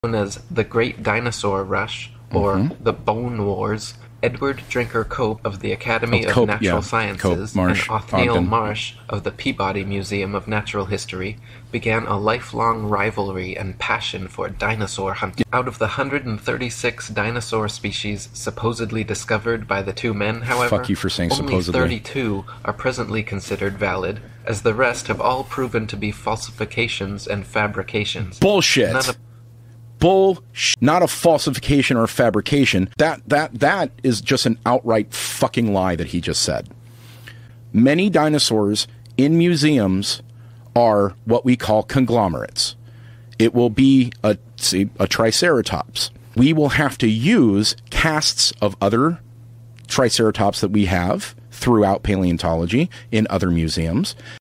known as the Great Dinosaur Rush, or the Bone Wars, Edward Drinker Cope of the Academy of Natural Sciences and Othniel Marsh of the Peabody Museum of Natural History began a lifelong rivalry and passion for dinosaur hunting. Out of the 136 dinosaur species supposedly discovered by the two men, however, Fuck you for saying only supposedly. 32 are presently considered valid, as the rest have all proven to be falsifications and fabrications. Bullshit. Not a falsification or a fabrication. That is just an outright fucking lie that he just said. Many dinosaurs in museums are what we call conglomerates. It will be a triceratops. We will have to use casts of other triceratops that we have throughout paleontology in other museums.